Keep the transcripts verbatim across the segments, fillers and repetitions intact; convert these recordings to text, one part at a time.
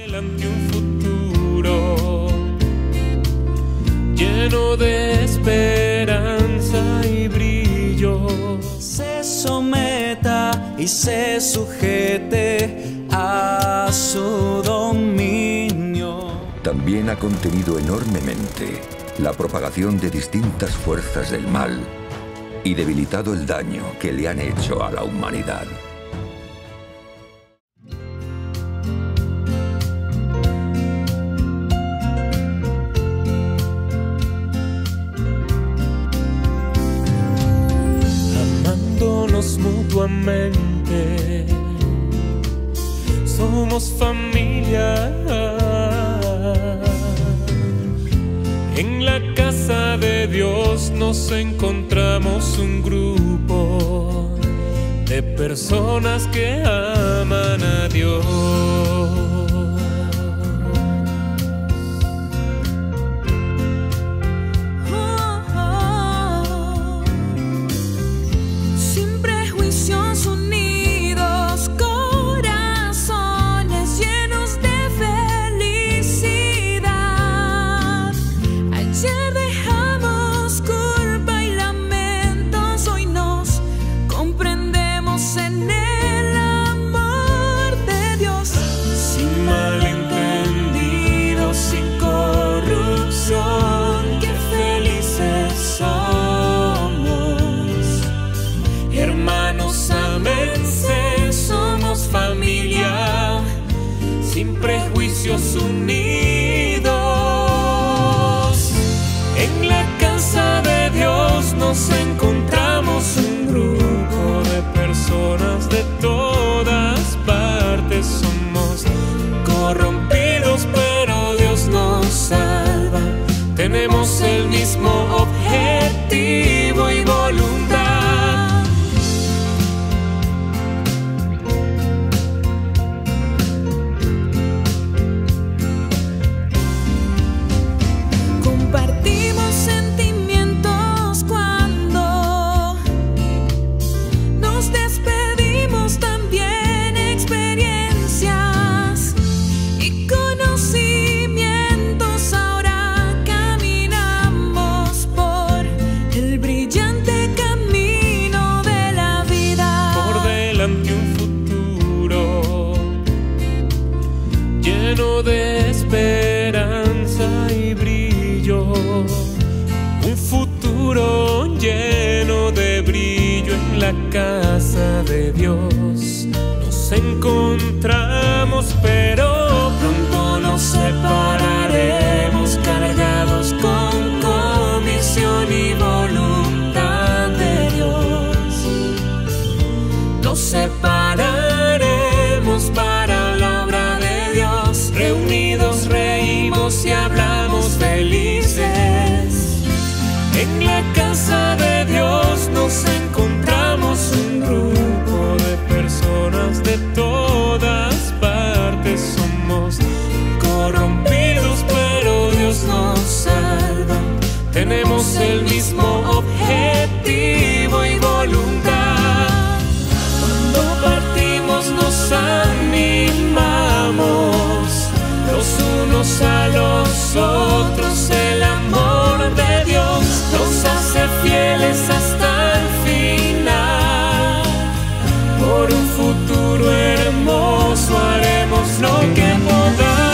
delante un futuro lleno de esperanza y brillo. Se someta y se sujete a su dominio. También ha contenido enormemente la propagación de distintas fuerzas del mal y debilitado el daño que le han hecho a la humanidad. Amándonos mutuamente, somos familia. En la casa de Dios nos encontramos un grupo de personas que aman a Dios. Sin prejuicios unidos, en la casa de Dios nos encontramos un grupo de personas de todas partes. Somos corrompidos, pero Dios nos salva. Tenemos el mismo objetivo y voluntad. Lleno de esperanza y brillo, un futuro lleno de brillo. En la casa de Dios nos encontramos, pero pronto nos separaremos, cargados con comisión y voluntad de Dios. Nos separaremos para la obra de Dios. Reunidos reímos y hablamos felices. En la casa de Dios nos encontramos un grupo de personas de todas partes. Somos corrompidos, pero Dios nos salva. Tenemos el mismo objetivo y voluntad. Cuando partimos nos animamos los unos a los otros. El amor de Dios nos hace fieles hasta el final. Por un futuro hermoso haremos lo que podamos.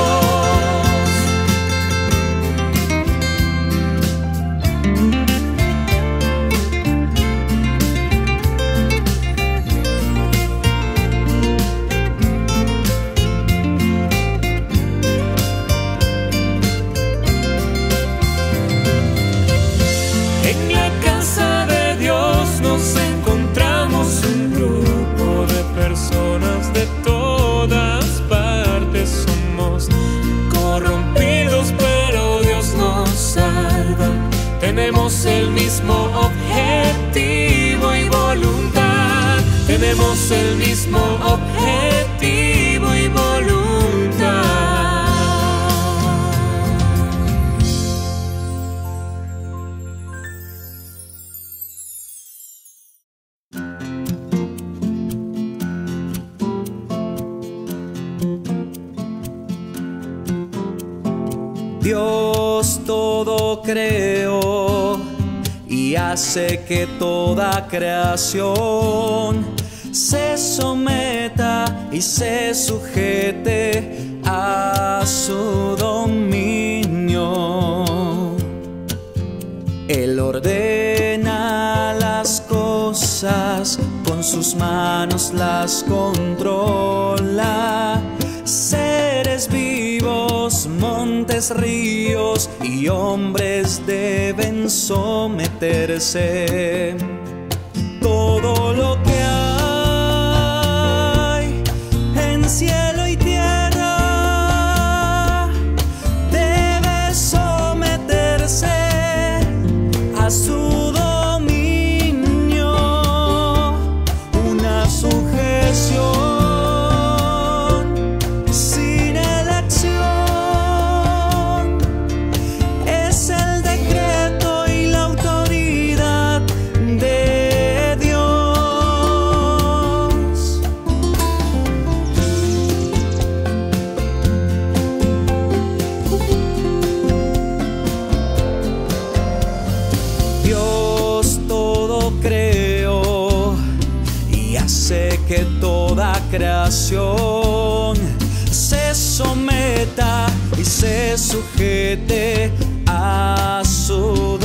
Personas de todas partes. Somos corrompidos, pero Dios nos salva. Tenemos el mismo objetivo y voluntad. Tenemos el mismo objetivo y voluntad. Dios todo creó y hace que toda creación se someta y se sujete a su dominio. Él ordena las cosas, con sus manos las controla. Seres vivos, montes, ríos y hombres deben someterse. Todo lo que hay en cielo y tierra debe someterse a su dominio, una sujeción sin elección. Es el decreto y la autoridad de Dios. Dios todo creó y hace que toda creación se someta y se sujete a su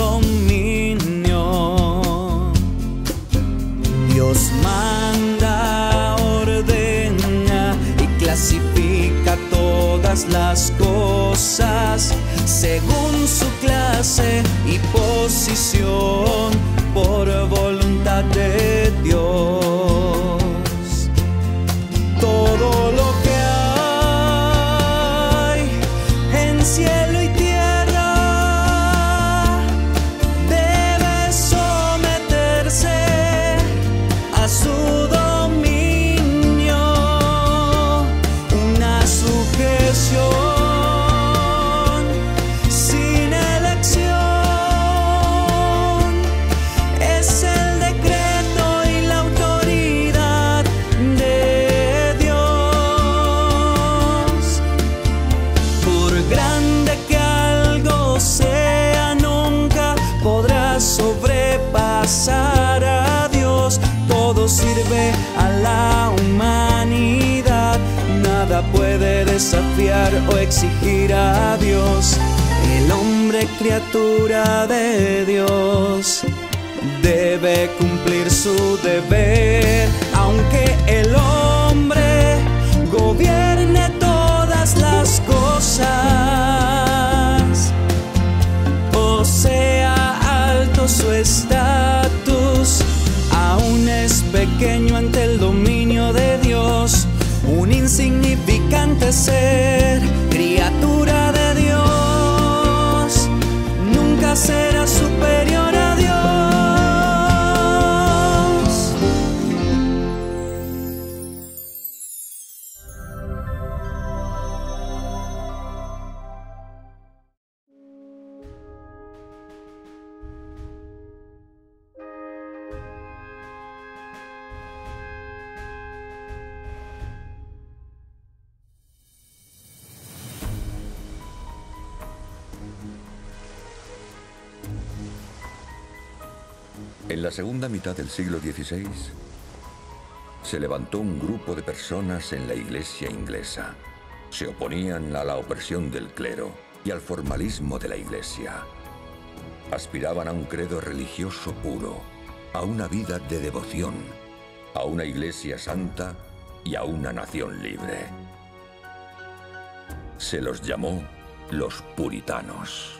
dominio. Dios manda, ordena y clasifica todas las cosas según su clase y posición por voluntad de Dios. Todo lo que hay en cielo y tierra debe someterse a su dominio, una sujeción sin elección. Es el decreto y la autoridad de Dios. Por grande que algo sea, nunca podrá sobrepasar a Dios. Todo sirve a la humanidad, nada puede desafiar o exigir a Dios. El hombre, criatura de Dios, debe cumplir su deber, aunque el hombre gobierne todas las cosas, o sea alto su estatus, aún es pequeño ante el dominio de Dios, un insignificante ser, criatura de Dios, nunca será superior a Dios. En la segunda mitad del siglo dieciséis, se levantó un grupo de personas en la iglesia inglesa. Se oponían a la opresión del clero y al formalismo de la iglesia. Aspiraban a un credo religioso puro, a una vida de devoción, a una iglesia santa y a una nación libre. Se los llamó los puritanos.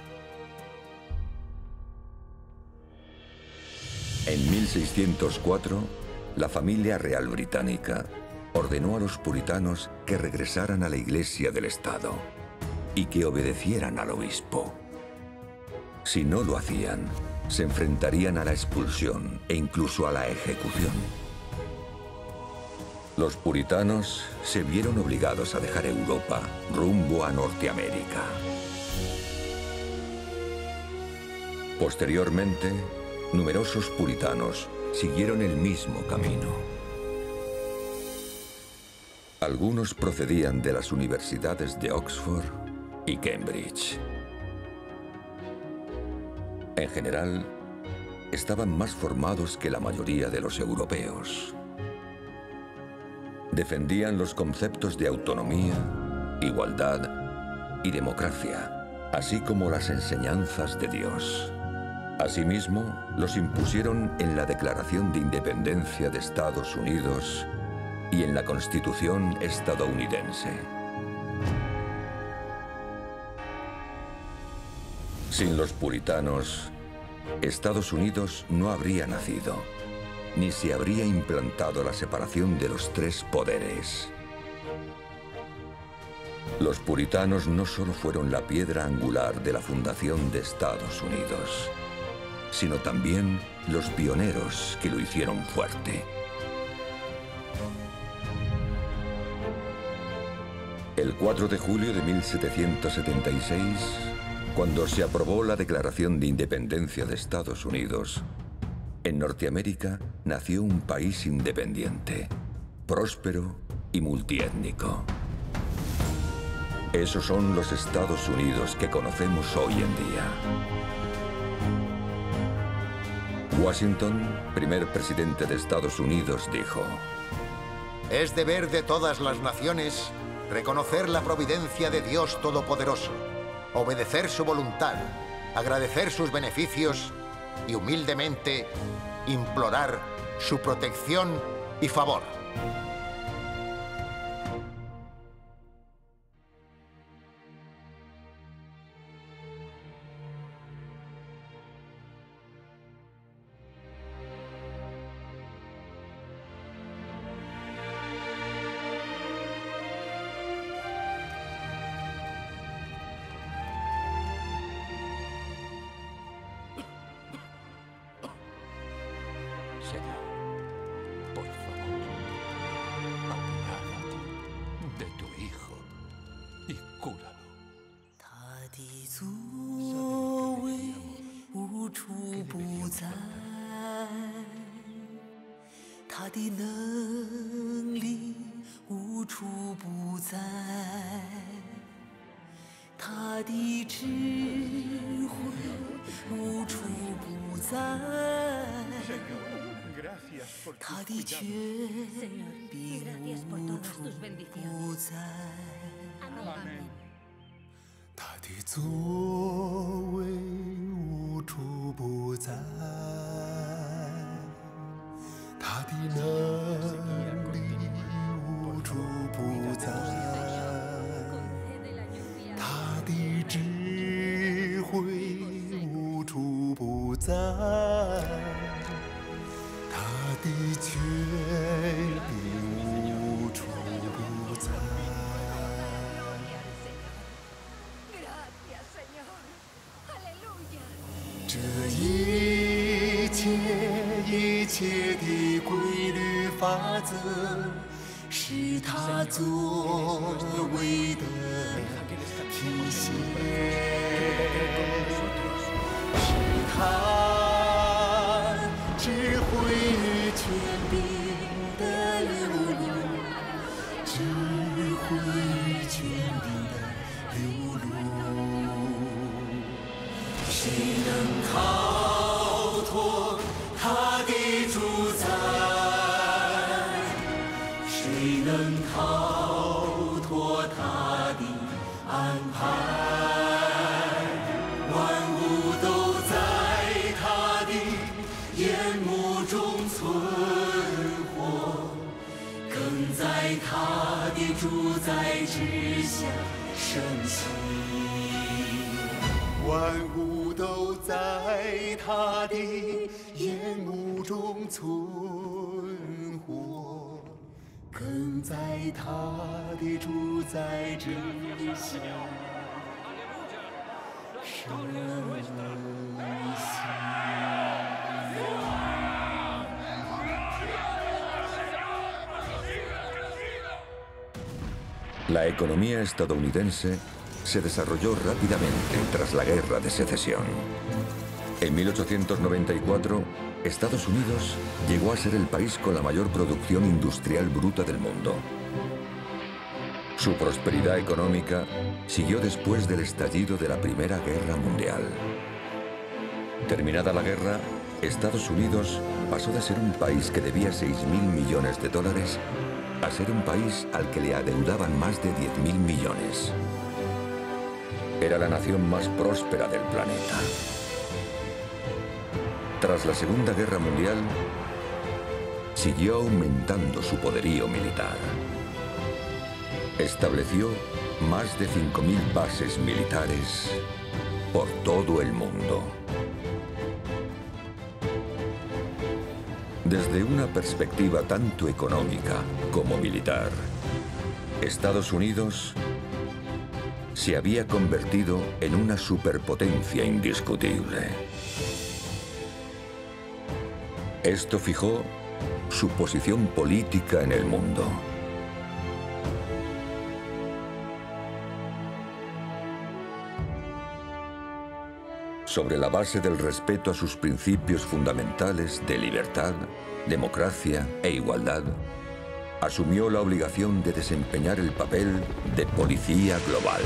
En mil seiscientos cuatro, la familia real británica ordenó a los puritanos que regresaran a la iglesia del Estado y que obedecieran al obispo. Si no lo hacían, se enfrentarían a la expulsión e incluso a la ejecución. Los puritanos se vieron obligados a dejar Europa rumbo a Norteamérica. Posteriormente, numerosos puritanos siguieron el mismo camino. Algunos procedían de las universidades de Oxford y Cambridge. En general, estaban más formados que la mayoría de los europeos. Defendían los conceptos de autonomía, igualdad y democracia, así como las enseñanzas de Dios. Asimismo, los impusieron en la Declaración de Independencia de Estados Unidos y en la Constitución estadounidense. Sin los puritanos, Estados Unidos no habría nacido, ni se habría implantado la separación de los tres poderes. Los puritanos no solo fueron la piedra angular de la fundación de Estados Unidos, sino también los pioneros que lo hicieron fuerte. El cuatro de julio de mil setecientos setenta y seis, cuando se aprobó la Declaración de Independencia de Estados Unidos, en Norteamérica nació un país independiente, próspero y multiétnico. Esos son los Estados Unidos que conocemos hoy en día. Washington, primer presidente de Estados Unidos, dijo: Es deber de todas las naciones reconocer la providencia de Dios Todopoderoso, obedecer su voluntad, agradecer sus beneficios y humildemente implorar su protección y favor. Señor, por favor, apiádate de tu hijo y cúralo. 他的作为无处不在，他的能力无处不在，他的智慧无处不在。 他的权柄无处不在，他的作为无处不在，他的能力无处不在，他的智慧无处不在。 的权柄无处不在。这一切一切的规律法则，是他作为的体现，是他智慧与权柄的流露，智慧与权柄的流露，谁能逃脱他的主宰？谁能逃脱他的安排？万物都在他的眼目中存活，更在他的主宰之下升起。万物都在他的眼目中存活，更在他的主宰之下升起。 La economía estadounidense se desarrolló rápidamente tras la Guerra de Secesión. En mil ochocientos noventa y cuatro, Estados Unidos llegó a ser el país con la mayor producción industrial bruta del mundo. Su prosperidad económica siguió después del estallido de la Primera Guerra Mundial. Terminada la guerra, Estados Unidos pasó de ser un país que debía seis mil millones de dólares a ser un país al que le adeudaban más de diez mil millones. Era la nación más próspera del planeta. Tras la Segunda Guerra Mundial, siguió aumentando su poderío militar. Estableció más de cinco mil bases militares por todo el mundo. Desde una perspectiva tanto económica como militar, Estados Unidos se había convertido en una superpotencia indiscutible. Esto fijó su posición política en el mundo. Sobre la base del respeto a sus principios fundamentales de libertad, democracia e igualdad, asumió la obligación de desempeñar el papel de policía global.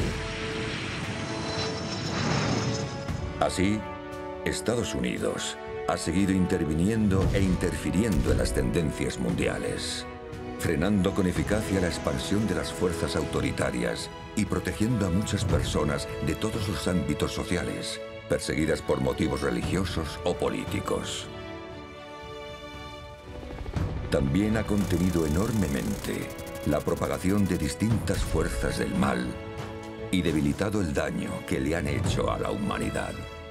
Así, Estados Unidos ha seguido interviniendo e interfiriendo en las tendencias mundiales, frenando con eficacia la expansión de las fuerzas autoritarias y protegiendo a muchas personas de todos los ámbitos sociales, perseguidas por motivos religiosos o políticos. También ha contenido enormemente la propagación de distintas fuerzas del mal y debilitado el daño que le han hecho a la humanidad.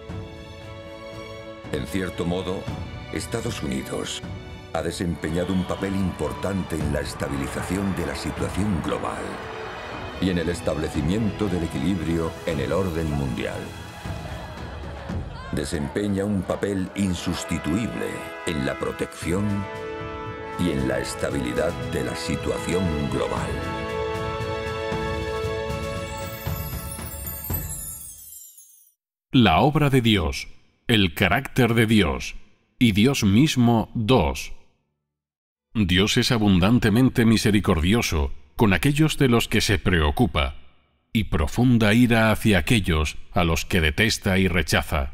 En cierto modo, Estados Unidos ha desempeñado un papel importante en la estabilización de la situación global y en el establecimiento del equilibrio en el orden mundial. Desempeña un papel insustituible en la protección y en la estabilidad de la situación global. La obra de Dios, el carácter de Dios y Dios mismo dos. Dios es abundantemente misericordioso con aquellos de los que se preocupa y profunda ira hacia aquellos a los que detesta y rechaza.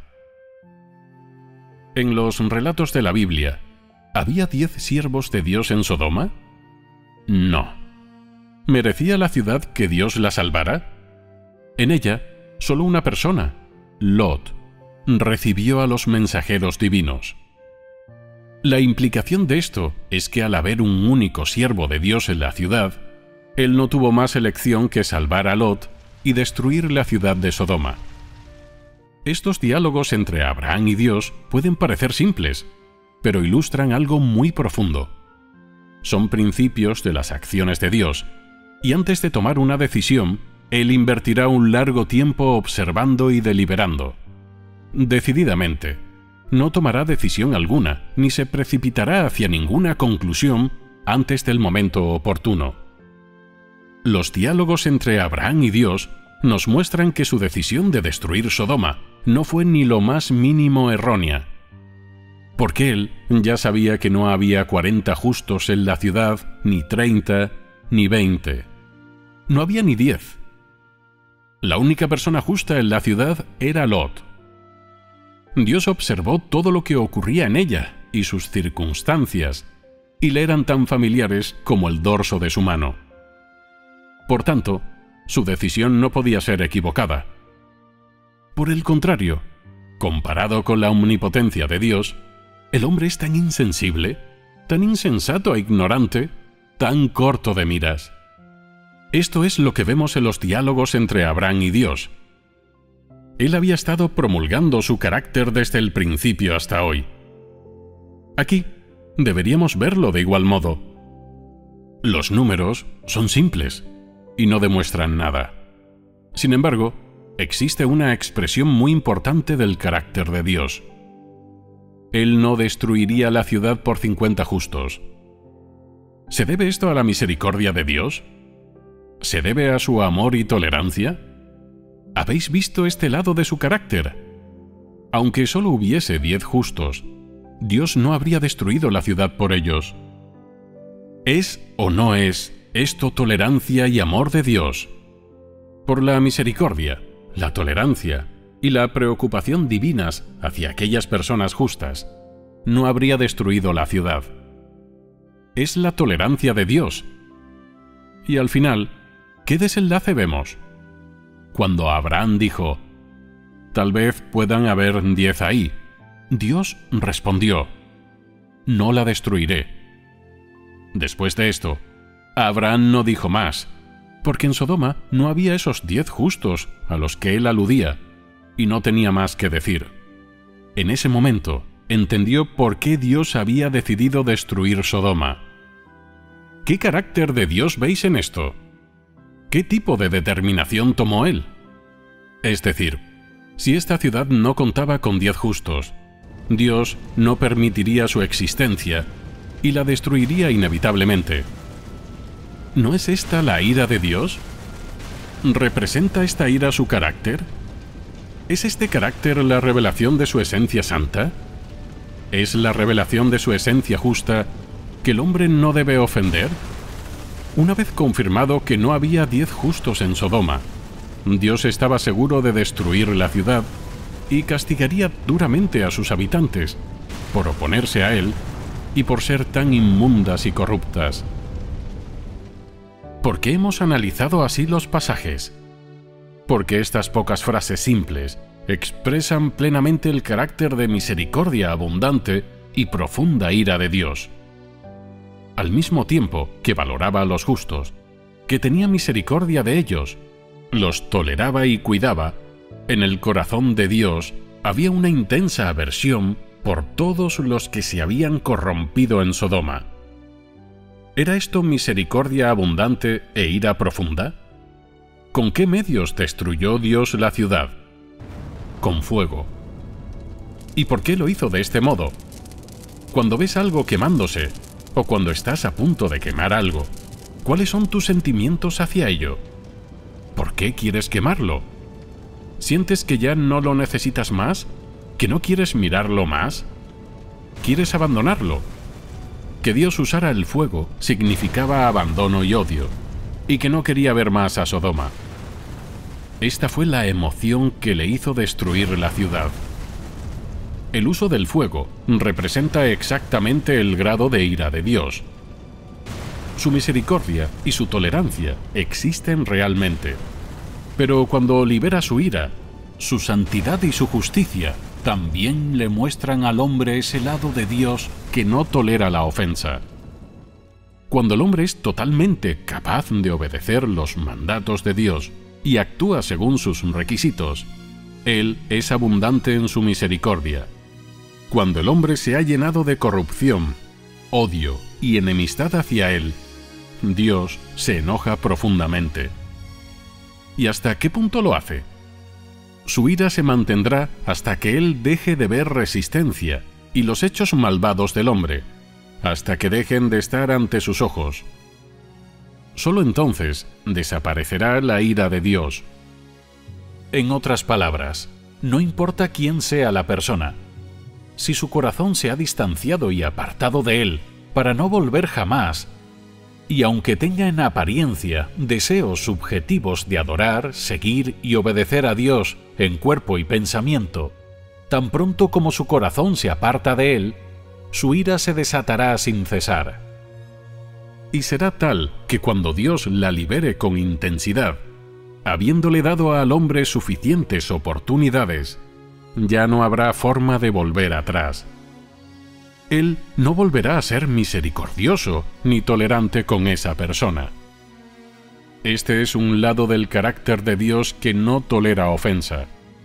En los relatos de la Biblia, ¿había diez siervos de Dios en Sodoma? No. ¿Merecía la ciudad que Dios la salvara? En ella, solo una persona, Lot, recibió a los mensajeros divinos. La implicación de esto es que al haber un único siervo de Dios en la ciudad, él no tuvo más elección que salvar a Lot y destruir la ciudad de Sodoma. Estos diálogos entre Abraham y Dios pueden parecer simples, pero ilustran algo muy profundo. Son principios de las acciones de Dios, y antes de tomar una decisión, Él invertirá un largo tiempo observando y deliberando. Decididamente, no tomará decisión alguna, ni se precipitará hacia ninguna conclusión antes del momento oportuno. Los diálogos entre Abraham y Dios nos muestran que su decisión de destruir Sodoma no fue ni lo más mínimo errónea, porque él ya sabía que no había cuarenta justos en la ciudad, ni treinta, ni veinte. No había ni diez. La única persona justa en la ciudad era Lot. Dios observó todo lo que ocurría en ella y sus circunstancias, y le eran tan familiares como el dorso de su mano. Por tanto, su decisión no podía ser equivocada. Por el contrario, comparado con la omnipotencia de Dios, el hombre es tan insensible, tan insensato e ignorante, tan corto de miras. Esto es lo que vemos en los diálogos entre Abraham y Dios. Él había estado promulgando su carácter desde el principio hasta hoy. Aquí deberíamos verlo de igual modo. Los números son simples y no demuestran nada. Sin embargo, existe una expresión muy importante del carácter de Dios. Él no destruiría la ciudad por cincuenta justos. ¿Se debe esto a la misericordia de Dios? ¿Se debe a su amor y tolerancia? ¿Habéis visto este lado de su carácter? Aunque solo hubiese diez justos, Dios no habría destruido la ciudad por ellos. ¿Es o no es esto tolerancia y amor de Dios? Por la misericordia, la tolerancia y la preocupación divinas hacia aquellas personas justas, no habría destruido la ciudad. Es la tolerancia de Dios. Y al final, ¿qué desenlace vemos? Cuando Abraham dijo, «Tal vez puedan haber diez ahí», Dios respondió, «No la destruiré». Después de esto, Abraham no dijo más, porque en Sodoma no había esos diez justos a los que él aludía, y no tenía más que decir. En ese momento, entendió por qué Dios había decidido destruir Sodoma. ¿Qué carácter de Dios veis en esto? ¿Qué tipo de determinación tomó él? Es decir, si esta ciudad no contaba con diez justos, Dios no permitiría su existencia y la destruiría inevitablemente. ¿No es esta la ira de Dios? ¿Representa esta ira su carácter? ¿Es este carácter la revelación de su esencia santa? ¿Es la revelación de su esencia justa que el hombre no debe ofender? Una vez confirmado que no había diez justos en Sodoma, Dios estaba seguro de destruir la ciudad y castigaría duramente a sus habitantes por oponerse a él y por ser tan inmundas y corruptas. ¿Por qué hemos analizado así los pasajes? Porque estas pocas frases simples expresan plenamente el carácter de misericordia abundante y profunda ira de Dios. Al mismo tiempo que valoraba a los justos, que tenía misericordia de ellos, los toleraba y cuidaba, en el corazón de Dios había una intensa aversión por todos los que se habían corrompido en Sodoma. ¿Era esto misericordia abundante e ira profunda? ¿Con qué medios destruyó Dios la ciudad? Con fuego. ¿Y por qué lo hizo de este modo? Cuando ves algo quemándose, o cuando estás a punto de quemar algo, ¿cuáles son tus sentimientos hacia ello? ¿Por qué quieres quemarlo? ¿Sientes que ya no lo necesitas más? ¿Que no quieres mirarlo más? ¿Quieres abandonarlo? Que Dios usara el fuego significaba abandono y odio, y que no quería ver más a Sodoma. Esta fue la emoción que le hizo destruir la ciudad. El uso del fuego representa exactamente el grado de ira de Dios. Su misericordia y su tolerancia existen realmente, pero cuando libera su ira, su santidad y su justicia también le muestran al hombre ese lado de Dios que no tolera la ofensa. Cuando el hombre es totalmente capaz de obedecer los mandatos de Dios y actúa según sus requisitos, Él es abundante en su misericordia. Cuando el hombre se ha llenado de corrupción, odio y enemistad hacia Él, Dios se enoja profundamente. ¿Y hasta qué punto lo hace? Su ira se mantendrá hasta que Él deje de ver resistencia y los hechos malvados del hombre, hasta que dejen de estar ante sus ojos. Solo entonces desaparecerá la ira de Dios. En otras palabras, no importa quién sea la persona, si su corazón se ha distanciado y apartado de Él para no volver jamás, y aunque tenga en apariencia deseos subjetivos de adorar, seguir y obedecer a Dios en cuerpo y pensamiento, tan pronto como su corazón se aparta de Él, su ira se desatará sin cesar. Y será tal que cuando Dios la libere con intensidad, habiéndole dado al hombre suficientes oportunidades, ya no habrá forma de volver atrás. Él no volverá a ser misericordioso ni tolerante con esa persona. Este es un lado del carácter de Dios que no tolera ofensa.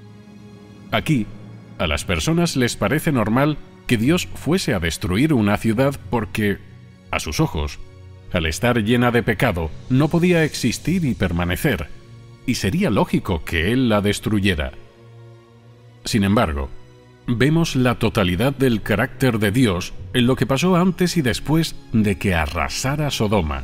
Aquí, a las personas les parece normal que Dios fuese a destruir una ciudad porque, a sus ojos, al estar llena de pecado, no podía existir y permanecer, y sería lógico que Él la destruyera. Sin embargo, vemos la totalidad del carácter de Dios en lo que pasó antes y después de que arrasara Sodoma.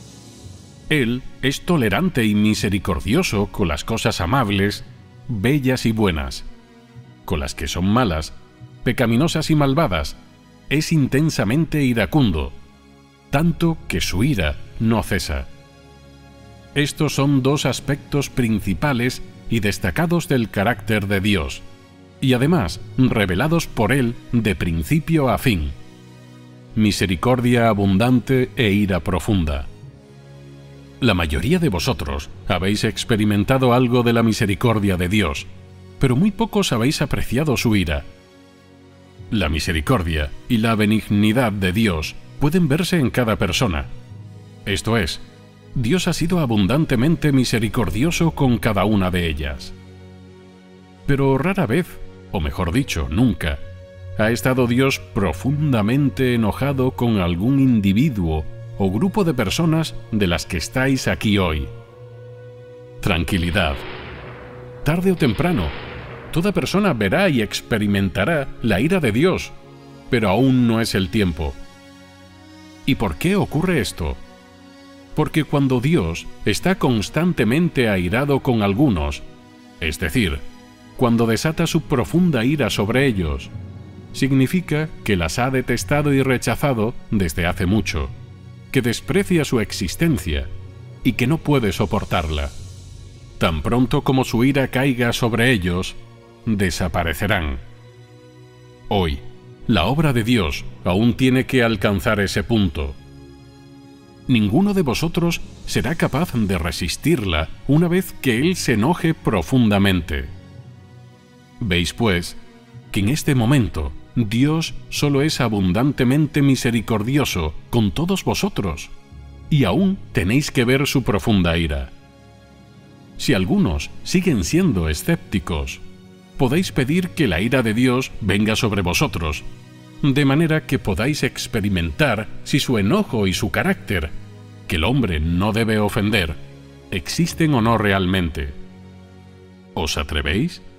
Él es tolerante y misericordioso con las cosas amables, bellas y buenas. Con las que son malas, pecaminosas y malvadas, es intensamente iracundo, tanto que su ira no cesa. Estos son dos aspectos principales y destacados del carácter de Dios, y además revelados por Él de principio a fin. Misericordia abundante e ira profunda. La mayoría de vosotros habéis experimentado algo de la misericordia de Dios, pero muy pocos habéis apreciado su ira. La misericordia y la benignidad de Dios pueden verse en cada persona. Esto es, Dios ha sido abundantemente misericordioso con cada una de ellas. Pero rara vez, o mejor dicho, nunca, ha estado Dios profundamente enojado con algún individuo o grupo de personas de las que estáis aquí hoy. Tranquilidad. Tarde o temprano, toda persona verá y experimentará la ira de Dios, pero aún no es el tiempo. ¿Y por qué ocurre esto? Porque cuando Dios está constantemente airado con algunos, es decir, cuando desata su profunda ira sobre ellos, significa que las ha detestado y rechazado desde hace mucho, que desprecia su existencia y que no puede soportarla. Tan pronto como su ira caiga sobre ellos, desaparecerán. Hoy, la obra de Dios aún tiene que alcanzar ese punto. Ninguno de vosotros será capaz de resistirla una vez que Él se enoje profundamente. Veis, pues, que en este momento Dios solo es abundantemente misericordioso con todos vosotros, y aún tenéis que ver su profunda ira. Si algunos siguen siendo escépticos, podéis pedir que la ira de Dios venga sobre vosotros, de manera que podáis experimentar si su enojo y su carácter, que el hombre no debe ofender, existen o no realmente. ¿Os atrevéis?